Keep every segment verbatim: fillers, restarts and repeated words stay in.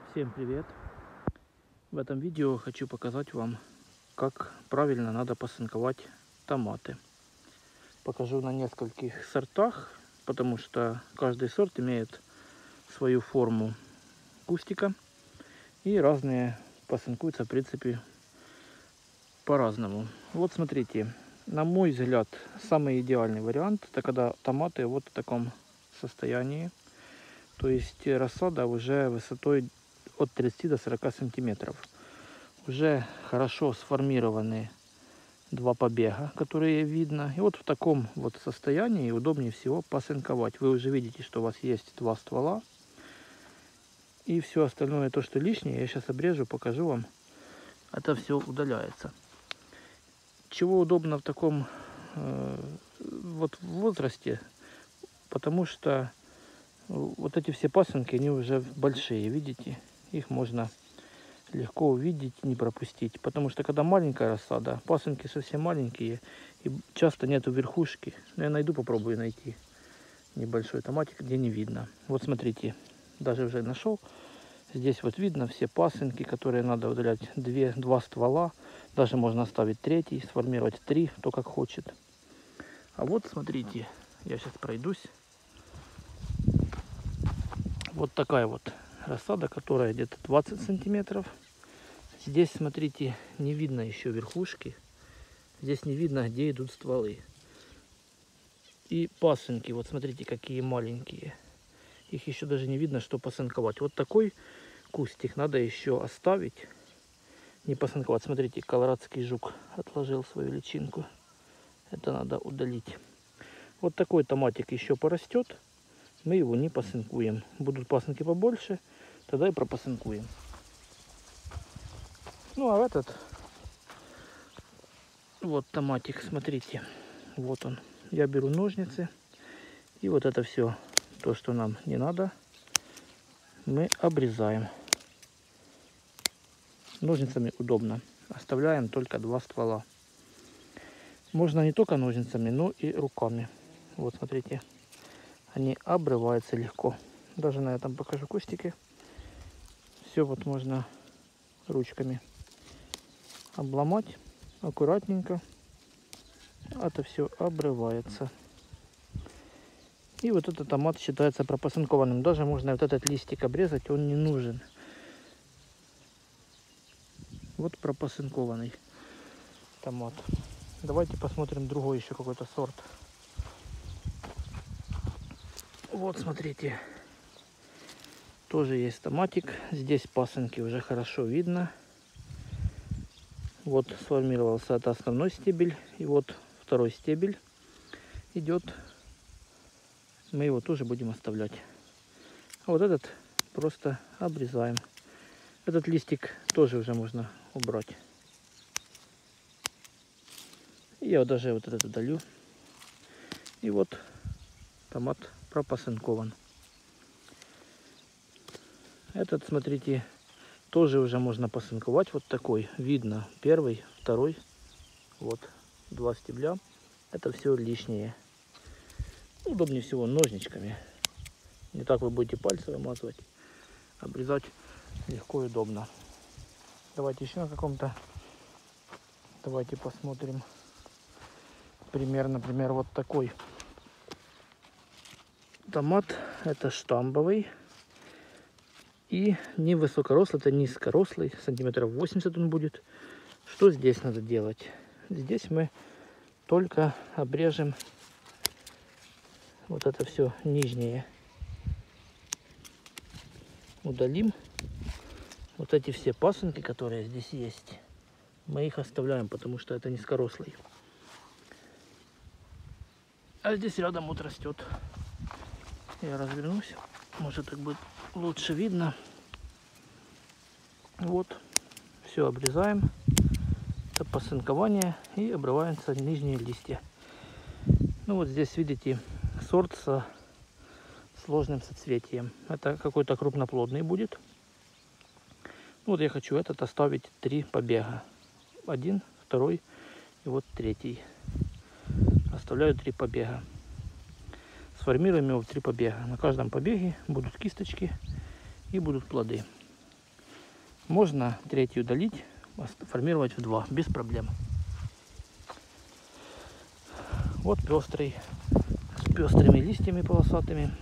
Всем привет! В этом видео хочу показать вам, как правильно надо посынковать томаты. Покажу на нескольких сортах, потому что каждый сорт имеет свою форму кустика и разные посынкуются в принципе по-разному. Вот смотрите, на мой взгляд, самый идеальный вариант это когда томаты вот в таком состоянии, то есть рассада уже высотой от тридцати до сорока сантиметров. Уже хорошо сформированы два побега, которые видно. И вот в таком вот состоянии удобнее всего посынковать. Вы уже видите, что у вас есть два ствола. И все остальное, то что лишнее, я сейчас обрежу, покажу вам. Это все удаляется. Чего удобно в таком э, вот возрасте? Потому что вот эти все пасынки, они уже большие, видите? Их можно легко увидеть, не пропустить. Потому что когда маленькая рассада, пасынки совсем маленькие и часто нету верхушки. Но я найду, попробую найти небольшой томатик, где не видно. Вот смотрите, даже уже нашел. Здесь вот видно все пасынки, которые надо удалять. Две, два ствола. Даже можно оставить третий, сформировать три, кто как хочет. А вот смотрите, я сейчас пройдусь. Вот такая вот рассада, которая где-то двадцать сантиметров. Здесь, смотрите, не видно еще верхушки. Здесь не видно, где идут стволы. И пасынки, вот смотрите, какие маленькие. Их еще даже не видно, что посынковать. Вот такой кустик надо еще оставить. Не посынковать. Смотрите, колорадский жук отложил свою личинку. Это надо удалить. Вот такой томатик еще порастет. Мы его не посынкуем. Будут пасынки побольше, тогда и пропосынкуем. Ну а этот вот томатик, смотрите, вот он. Я беру ножницы и вот это все, то что нам не надо, мы обрезаем. Ножницами удобно. Оставляем только два ствола. Можно не только ножницами, но и руками. Вот смотрите. Они обрываются легко. Даже на этом покажу кустики. Все вот можно ручками обломать аккуратненько. Это все обрывается. И вот этот томат считается пропосынкованным. Даже можно вот этот листик обрезать, он не нужен. Вот пропосынкованный томат. Давайте посмотрим другой еще какой-то сорт. Вот смотрите, тоже есть томатик. Здесь пасынки уже хорошо видно. Вот сформировался это основной стебель. И вот второй стебель идет. Мы его тоже будем оставлять. А вот этот просто обрезаем. Этот листик тоже уже можно убрать. Я даже вот этот удалю. И вот томат пропосынкован. Этот, смотрите, тоже уже можно посынковать. Вот такой. Видно первый, второй. Вот два стебля. Это все лишнее. Удобнее всего ножничками. Не так вы будете пальцы вымазывать. Обрезать легко и удобно. Давайте еще на каком-то. Давайте посмотрим. Пример, например, вот такой. Томат это штамбовый и не высокорослый, это низкорослый, сантиметров восемьдесят он будет. Что здесь надо делать? Здесь мы только обрежем вот это все нижнее, удалим вот эти все пасынки, которые здесь есть, мы их оставляем, потому что это низкорослый. А здесь рядом вот растет. Я развернусь, может так будет лучше видно. Вот, все обрезаем. Это посынкование и обрываются нижние листья. Ну вот здесь видите сорт со сложным соцветием. Это какой-то крупноплодный будет. Вот я хочу этот оставить три побега. Один, второй и вот третий. Оставляю три побега. Сформируем его в три побега. На каждом побеге будут кисточки и будут плоды. Можно третью удалить, формировать в два, без проблем. Вот пестрый, с пестрыми листьями полосатыми.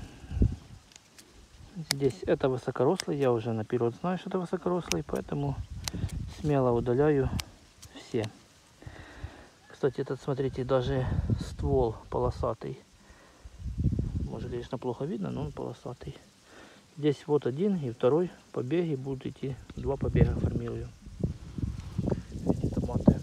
Здесь это высокорослый, я уже наперед знаю, что это высокорослый, поэтому смело удаляю все. Кстати, этот, смотрите, даже ствол полосатый. Может, конечно, плохо видно, но он полосатый. Здесь вот один и второй побеги будут идти. Два побега формирую. Эти томаты.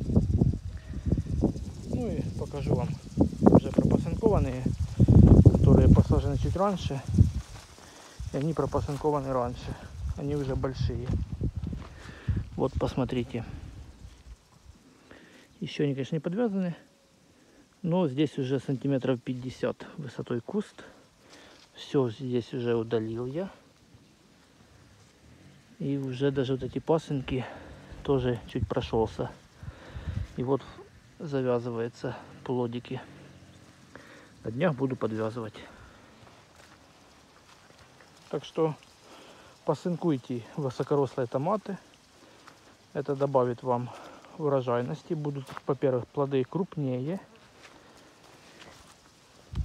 Ну и покажу вам уже пропасынкованные, которые посажены чуть раньше. И они пропасынкованы раньше. Они уже большие. Вот, посмотрите. Еще они, конечно, не подвязаны. Но здесь уже сантиметров пятьдесят высотой куст. Все здесь уже удалил я. И уже даже вот эти пасынки тоже чуть прошелся. И вот завязываются плодики. На днях буду подвязывать. Так что посынкуйте высокорослые томаты. Это добавит вам урожайности. Будут, во-первых, плоды крупнее.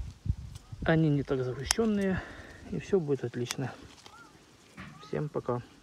Они не так загущенные. И все будет отлично. Всем пока.